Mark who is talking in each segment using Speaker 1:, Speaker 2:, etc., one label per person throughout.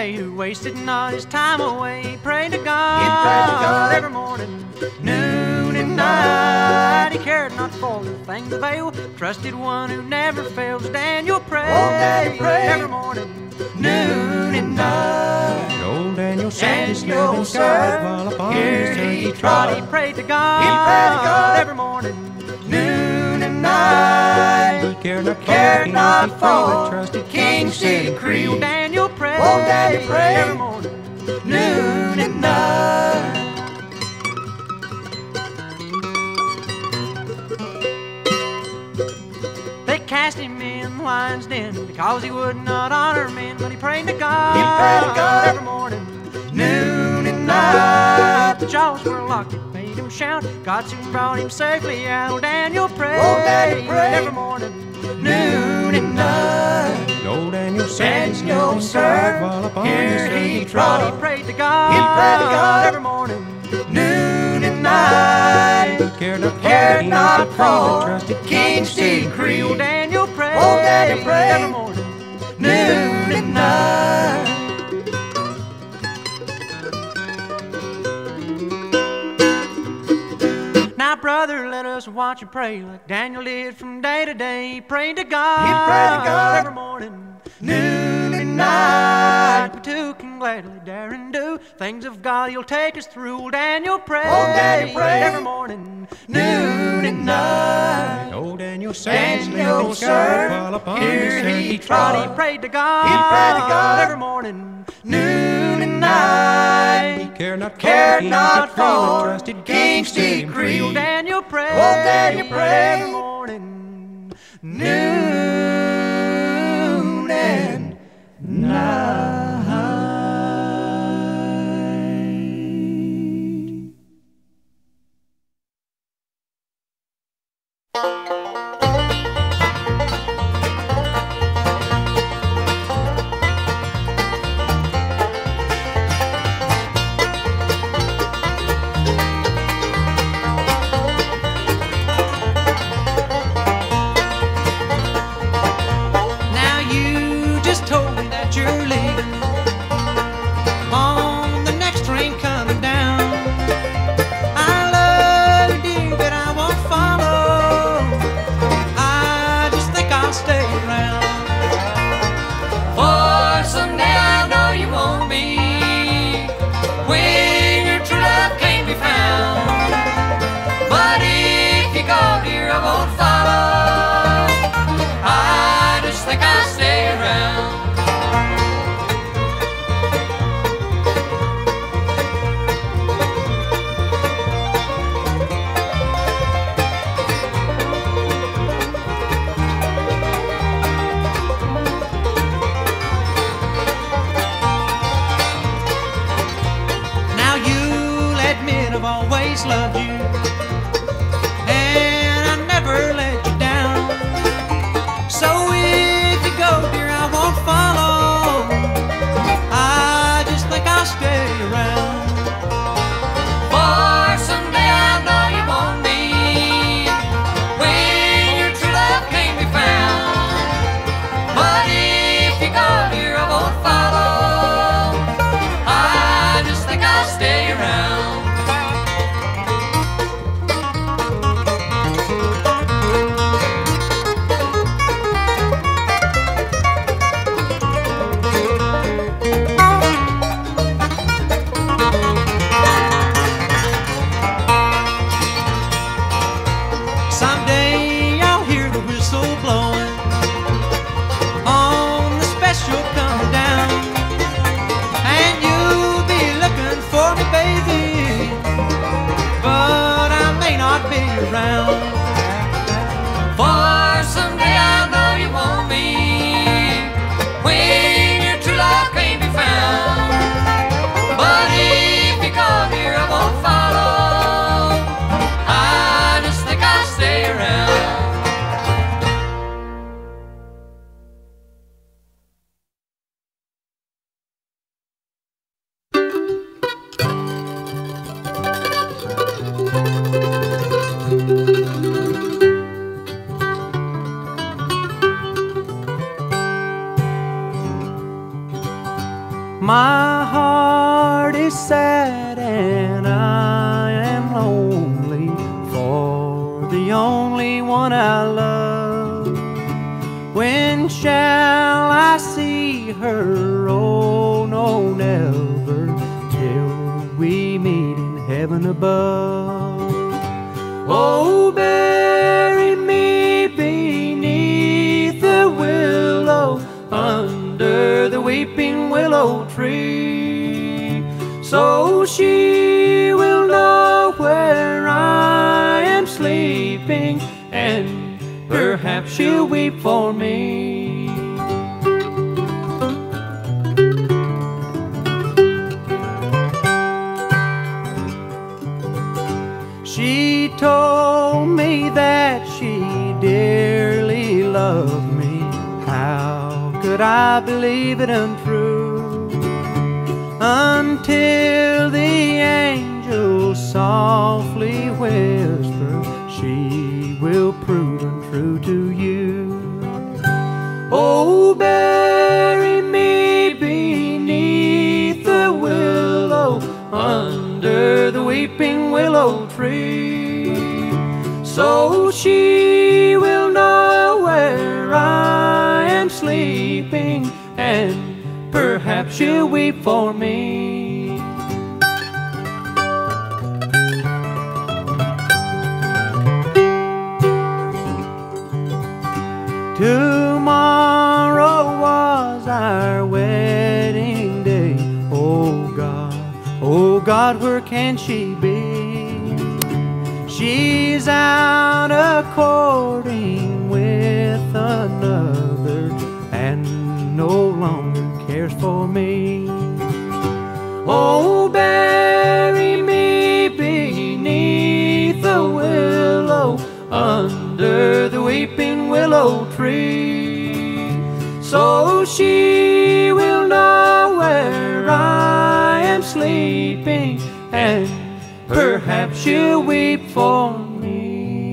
Speaker 1: day who wasted not his time away. He prayed to God every morning, noon and night. He cared not for the things of ale, trusted one who never fails. Daniel prayed every morning, noon and night.
Speaker 2: Old Daniel sat his living side while upon his journey
Speaker 1: he trod. He prayed to God every morning, noon and night.
Speaker 2: He cared not for
Speaker 1: trusted King's decree. Old Daniel prayed every morning, noon and night. They cast him in the lion's den because he would not honor men, but he prayed to God every morning, noon and night. The jaws were locked, it made him shout. God soon brought him safely out. Old Daniel prayed every morning, noon and night.
Speaker 2: Old Daniel sat his living side while upon his journey trod.
Speaker 1: He prayed to God every morning, noon and night.
Speaker 2: He cared not for
Speaker 1: trusted King's decree. Old Daniel prayed every morning, noon and night. Now, brother, let us watch and pray like Daniel did from day to day. He prayed to God every morning, noon and night. We too can gladly dare and do things of God. He'll take us through. Old Daniel prayed every morning, noon and night.
Speaker 2: Old Daniel sat his living side while upon his journey trod.
Speaker 1: He prayed to God every morning, noon and night.
Speaker 2: He cared not for
Speaker 1: trusted King's decree. Old Daniel prayed every morning, noon and night. Loved you, and I never let you down. So if you go, dear, I won't follow. I just think I'll stay around. For someday I know you won't be when your true love can't be found. But if you go, dear, I won't follow. I just think I'll stay around. For someday I know you won't be when your true love can't be found. But if you go, dear, I won't follow. I just think I'll stay around. sad and I am lonely for the only one I love. When shall I see her? Oh, no, never, till we meet in heaven above. Oh, bury me beneath the willow, under the weeping willow tree, so she will know where I am sleeping, and perhaps she'll weep for me. She told me that she dearly loved me. How could I believe it untrue? Until the angel softly whispered, she will prove untrue to you. Oh, bury me beneath the willow, under the weeping willow tree, so she will know where I am sleeping, and perhaps she'll weep for me. Tomorrow was our wedding day. Oh God, where can she be? She's out a-courting with another, and no longer cares for me. Oh, bury me beneath the willow, under the weeping willow tree, so she will know where I am sleeping, and perhaps she'll weep for me.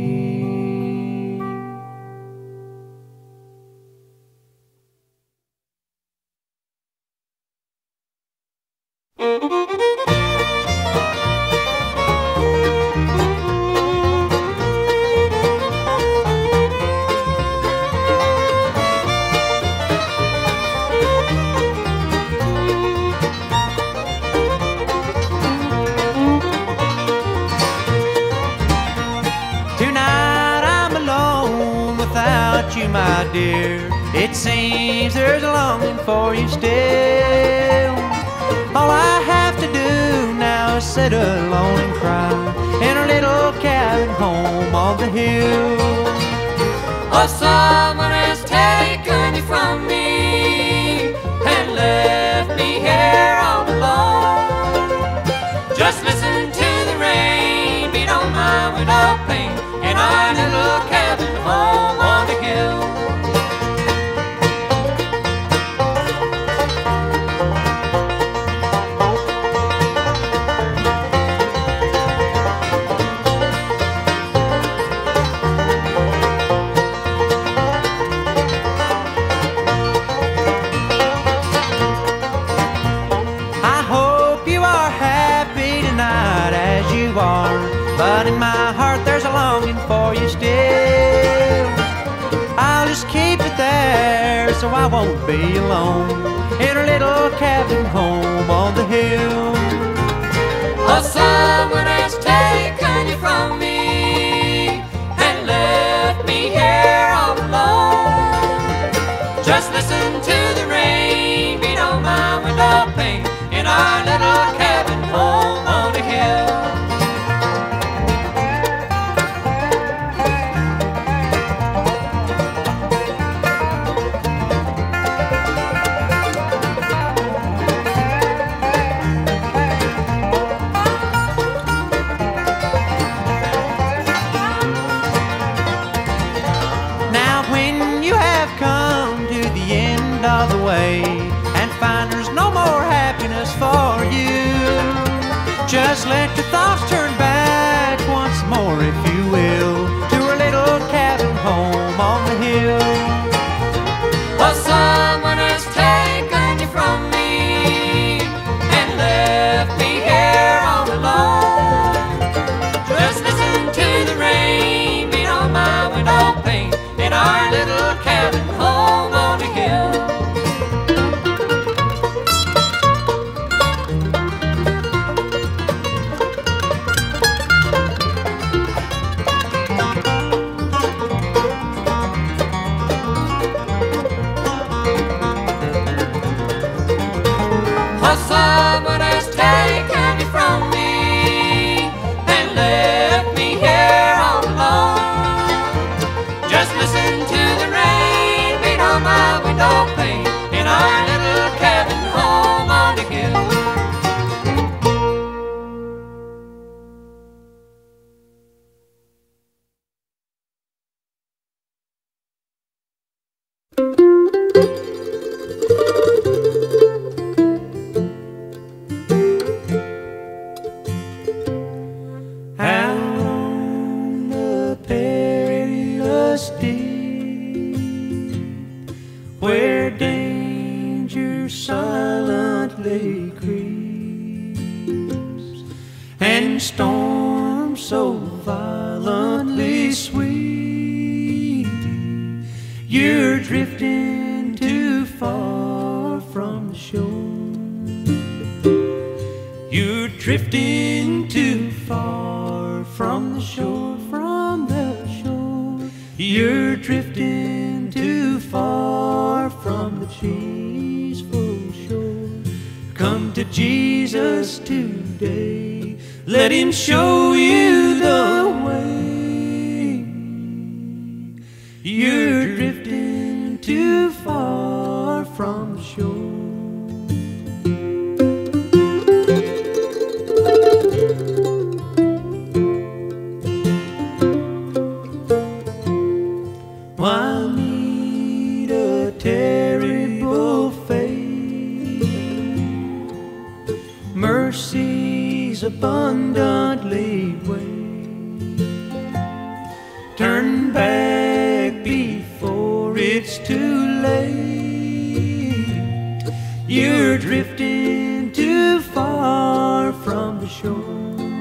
Speaker 1: You, my dear, it seems there's a longing for you still. All I have to do now is sit alone and cry in a little cabin home on the hill.
Speaker 2: Oh, someone has taken you from me and left me here all alone. Just listen to the rain beat on my window pane in our little cabin home on the hill.
Speaker 1: I hope you are happy tonight as you are, but in my heart there's a longing for you still. I'll just keep it there so I won't be alone in a little cabin home on the hill.
Speaker 2: Oh, someone has taken you from me and left me here all alone. Just listen to the rain beat on my window pane in our little cabin home on the hill.
Speaker 1: Of the way and find there's no more happiness for you, just let your thoughts turn back once more, if you will, to a little cabin home on the hill.
Speaker 2: Oh, someone has taken you from me and left me
Speaker 1: endless deep, where danger silently creeps, and storms so violently sweep. You're drifting too far from the shore. You're drifting too far from the shore, from the shore. You're drifting too far from the peaceful shore. Come to Jesus today, let Him show you the way. You're drifting too far from the shore. I meet a terrible fate, mercies abundantly wait. Turn back before it's too late. You're drifting too far from the shore.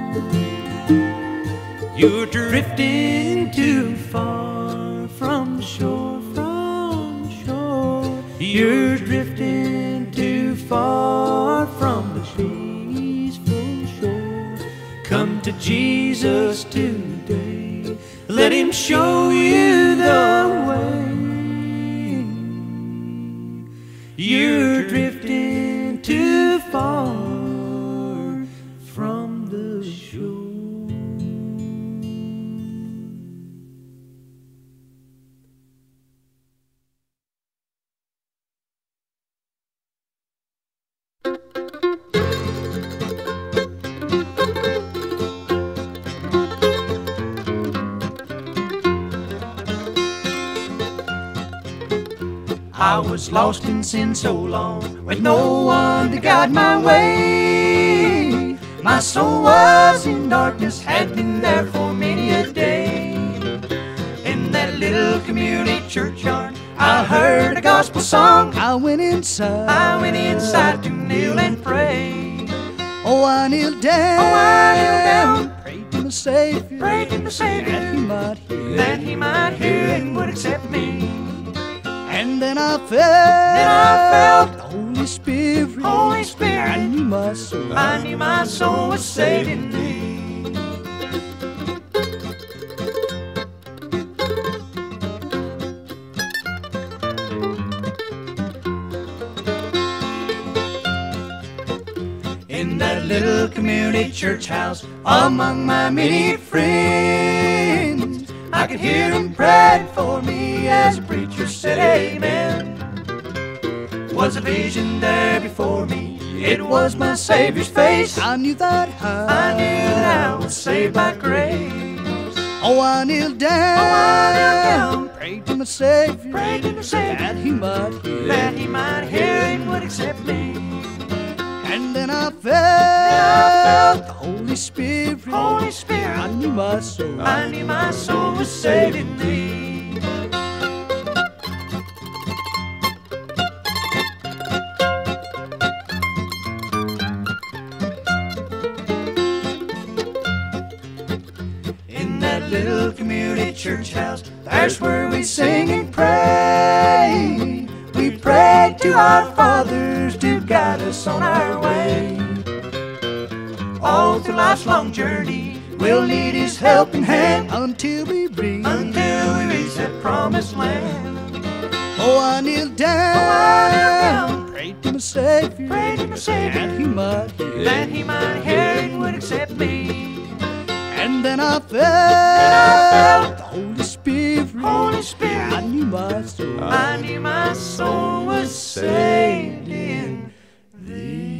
Speaker 1: You're drifting too far from the shore, from the shore. You're drifting too far from the peaceful shore. Come to Jesus today, let Him show you the way. You're drifting too far from the shore. I was lost in sin so long, with no one to guide my way. My soul was in darkness, had been there for many a day. In that little community churchyard, I heard a gospel song. I went inside to kneel and pray. Oh, I kneeled down, prayed to my Savior, that He might hear and would accept me. And then I felt the Holy Spirit. I knew my soul was saved in Thee. In that little community church house, among my many friends, I could hear them praying for me as the preacher said amen. Was a vision there before me, it was my Savior's face. I knew that I was saved by grace. Oh, I kneeled down, prayed to my Savior, that He might hear and would accept me. And then I felt the Holy Spirit. I knew my soul was saved in Thee. In that little community church house, there's where we sing and pray. We pray to our fathers to guide us on our way. All through life's long journey, we'll need His helping hand until we reach that promised land. Oh, I kneeled down, prayed to my Savior, that He might hear and would accept me. And then I felt the Holy Spirit. I knew my soul was saved in Thee.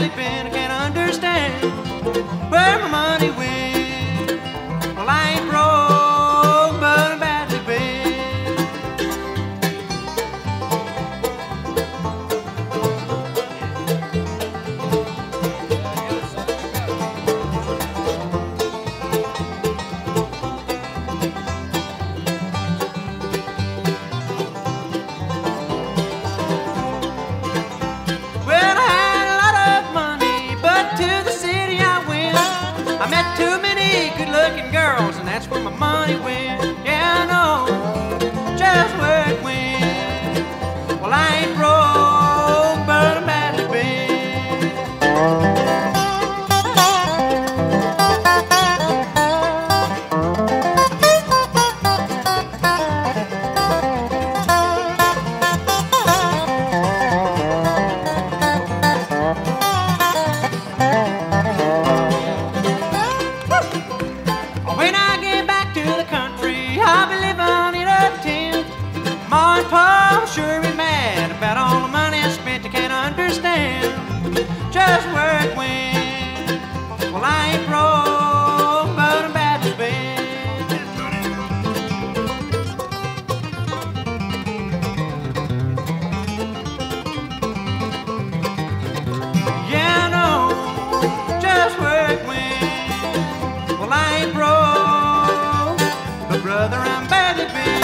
Speaker 1: badly been. I can't understand where my money went. Well, I ain't broke, but I'm badly bent. Well, I had a lot of money, but to the city I went. I met too many good-looking girls, and that's where my money went. Yeah, I know just where it went. Well, I ain't broke, but I'm badly bent. When I get back to the country, I'll be living in a tent. Ma and Pa will sure be mad about all the money I spent. They can't understand just where it went. Well, I ain't broke, but I'm badly bent. Yeah, I know just where it went. Well, I ain't broke, but brother, I'm badly bent.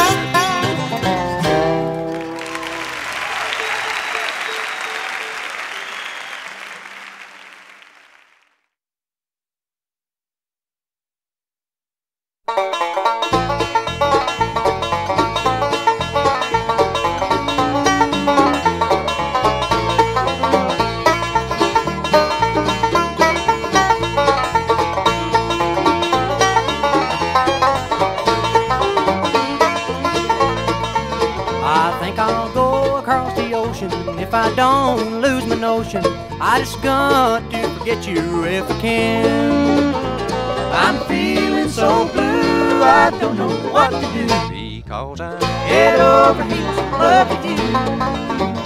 Speaker 1: I think I'll go across the ocean if I don't lose my notion. I just got to forget you if I can. I'm feeling so blue, I don't know what to do, because I'm head over heels in love with you.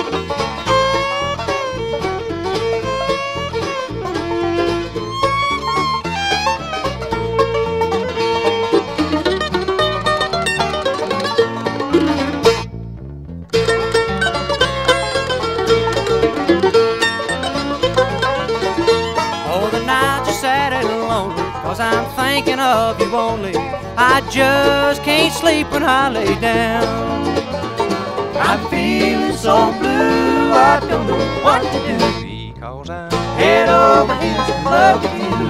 Speaker 1: Oh, the nights are sad and lonely, 'cause I'm thinking of you only. I just can't sleep when I lay down. I'm feeling so blue, I don't know what to do, because I'm head over heels in love with you.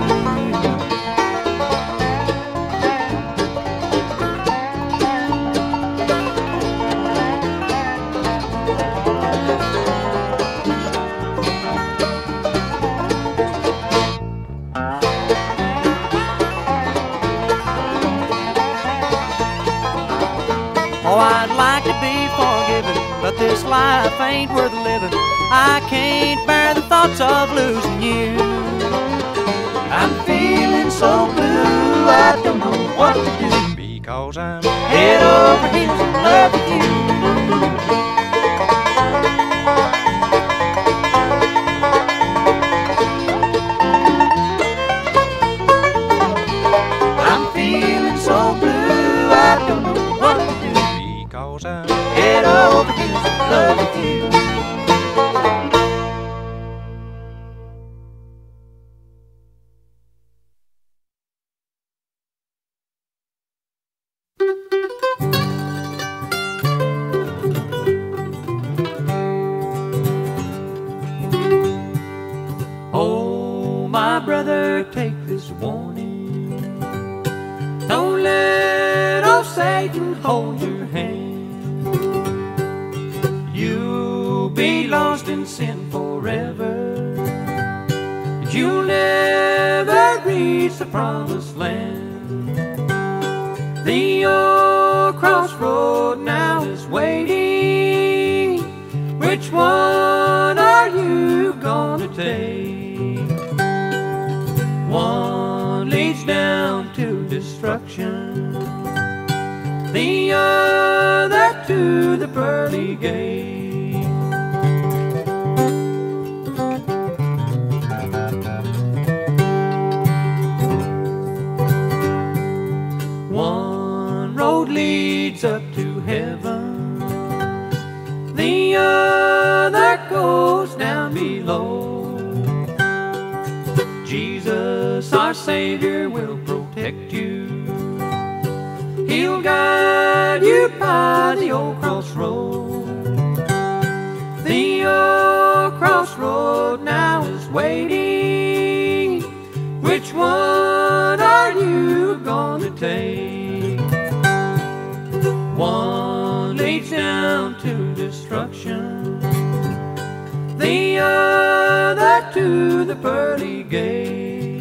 Speaker 1: Oh, I'd like to be forgiven, but this life ain't worth living. I can't bear the thoughts of losing you. I'm feeling so blue, I don't know what to do, because I'm head over heels in love with you. I'm feeling so blue, I don't know what to do, because I'm head over heels in love with you. Oh, my brother, take this warning. Don't let old Satan hold your hand. You'll be lost in sin forever. You'll never reach the promised land. The old crossroad now is waiting. Which one are you gonna take? One leads down to destruction, the other to the pearly gate. leads up to heaven, the other goes down below. Jesus, our Savior, will protect you. He'll guide you by the old crossroad. The old crossroad now is waiting. Which one are you gonna take? One leads down to destruction, the other to the pearly gate.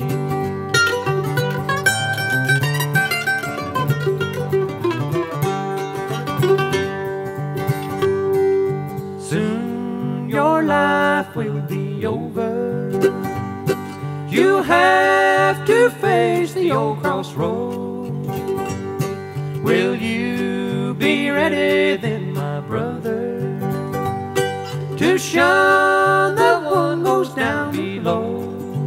Speaker 1: Soon your life will be over. You'll have to face the old crossroad. Will you be ready then, my brother, to shun the one goes down below?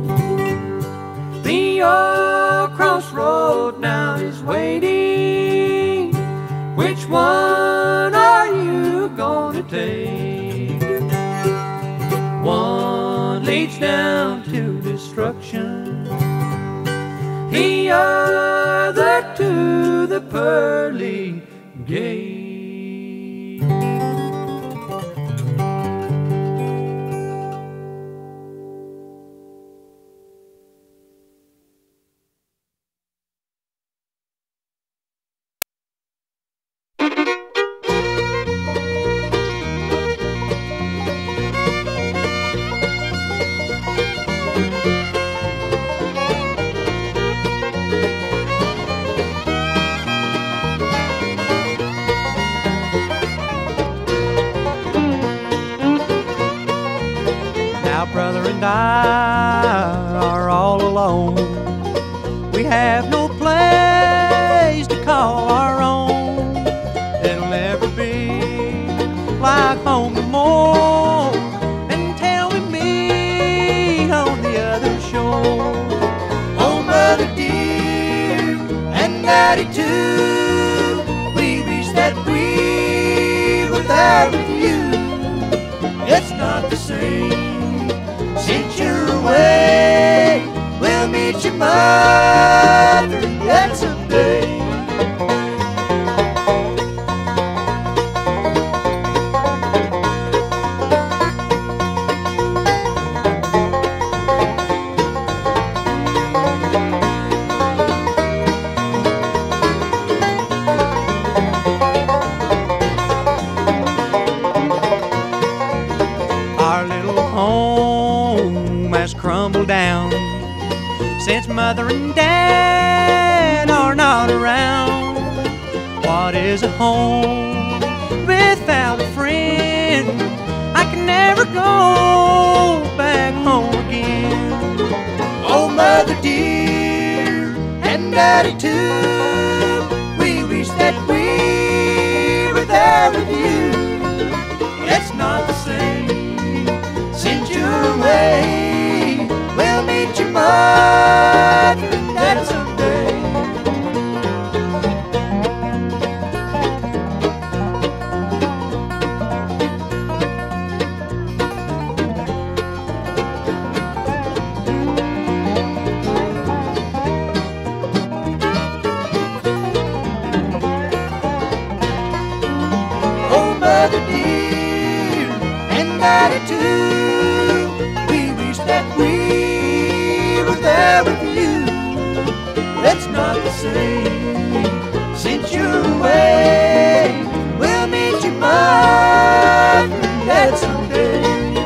Speaker 1: The old crossroad now is waiting. Which one are you gonna take? One leads down to destruction, the other to the pearly gate. Brother and I are all alone. We have no place to call our own. It'll never be like home no more until we meet on the other shore. Oh, Mother dear, and Daddy too, we wish that we were there with you. It's not the same since you're away. We'll meet your mother yet someday. Our little home has crumbled down since Mother and Dad are not around. What is a home without a friend? I can never go back home again. Oh, Mother dear, and Daddy too, we wish that we were there with you. It's not the same since you're away. We'll meet your mother and Daddy someday. Oh, Mother dear, and Daddy too, we wish that we were there with you. It's not the same since you're away. We'll meet your mother and Dad someday.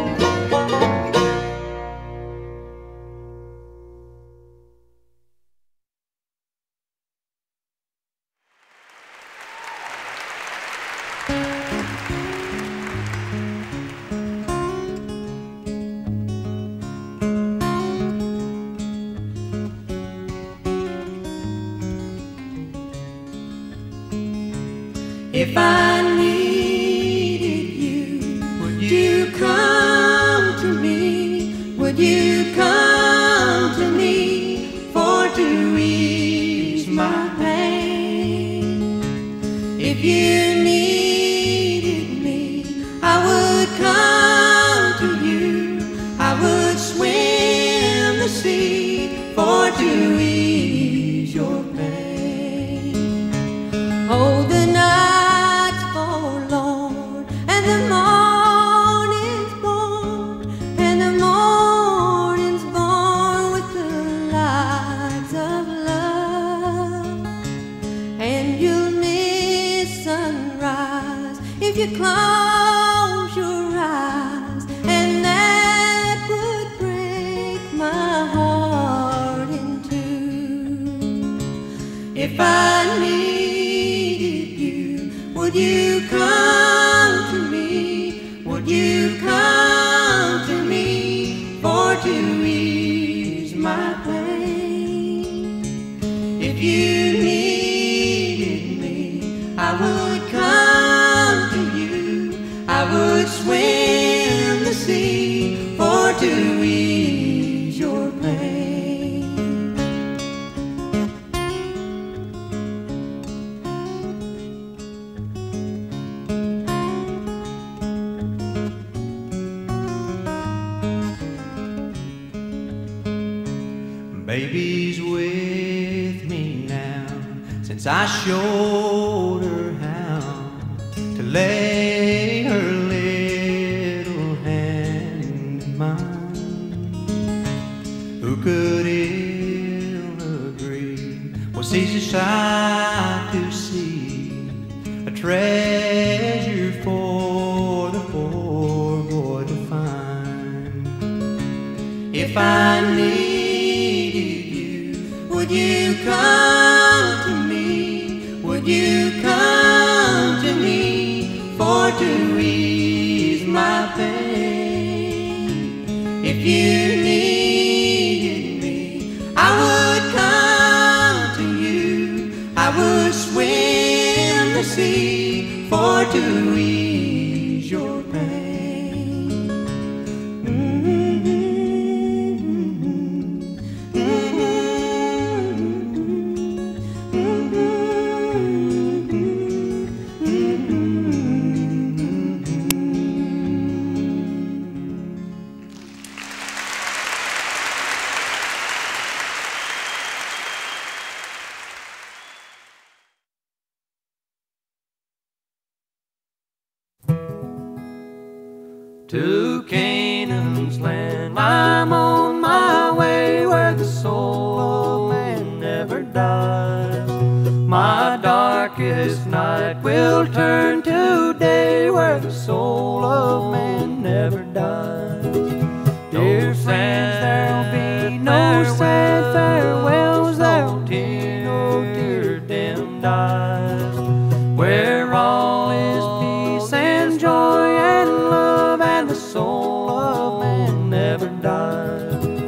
Speaker 1: If I needed you, would you come to me? Would you come to me for to ease my pain? If
Speaker 3: you needed me, I would come to you. I would swim the sea for to ease your pain. Oh, the night's forlorn and the morning's born, and the morning's born with the lights of love. And you'll miss sunrise if you close your eyes, and that would break my heart in two. If I needed you, would you come to me? Would you come to me for to ease my pain? If you needed me, I would come to you. I would swim the sea for to ease your pain.
Speaker 1: Baby's with me now, since I showed her how to lay her little hand in mine. Who could ill agree? Was easy sight to see, a treasure for the poor boy to find. If I needed you, would you come to me? Would you come to me for to ease my pain? If you needed me, I would come to you. I would swim the sea for to ease your pain. To Canaan's land I'm on my way, where the soul of man never dies. My darkest night will turn to day, where the soul of man never dies. Dear friends, there'll be no sad farewells, there'll be no tear dimmed eyes, where all is peace and joy and love, and the soul of man never dies.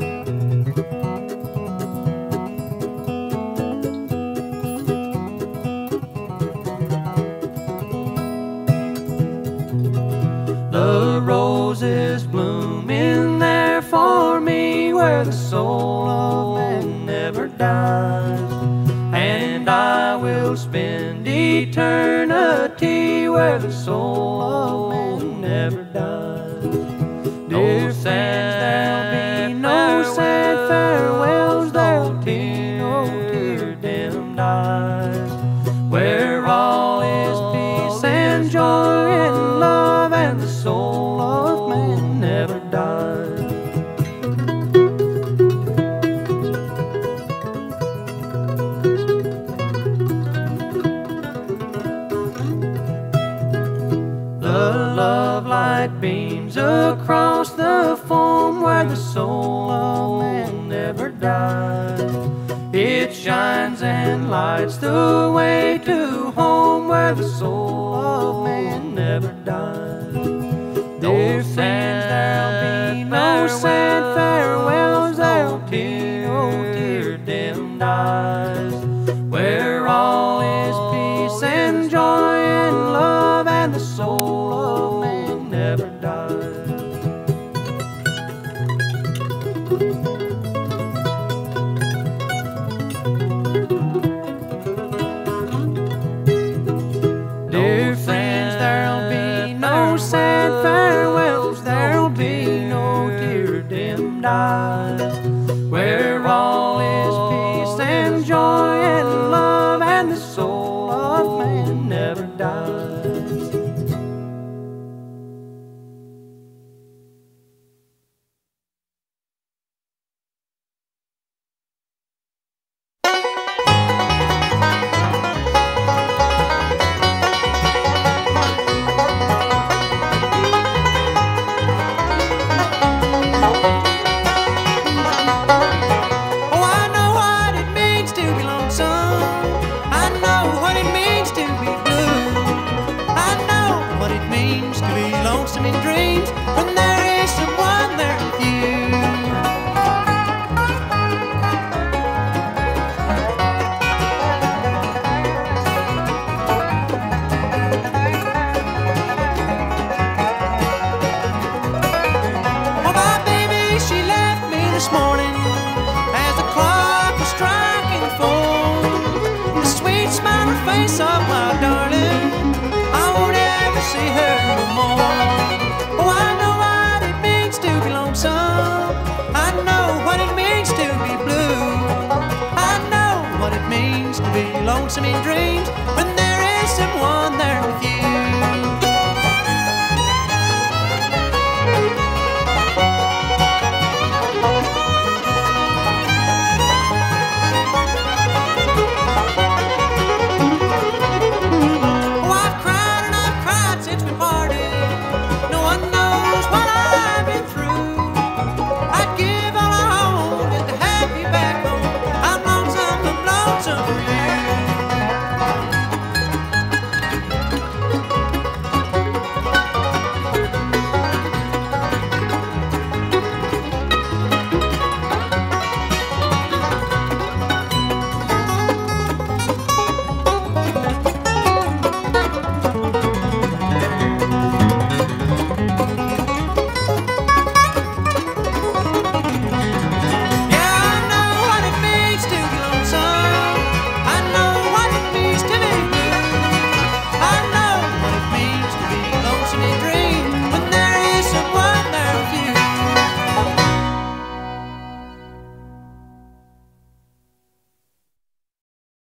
Speaker 1: The roses bloom in there for me, where the soul of man never dies, and I will spend eternity where the soul of man never dies. Dear friends, there'll be no sad farewells, there'll be no tear dimmed eyes, where all is peace and joy and love, and the soul of man never dies. The love light beams across the foam, where the soul of man never dies. It shines and lights the way to home, where the soul of man never dies. Dear friends, there'll be no sad farewells, there'll be no tear dimmed eyes, where all is peace and joy and love, and the soul of man never dies. where all is peace and joy and love, and the soul of man never dies.
Speaker 3: Lonesome in dreams.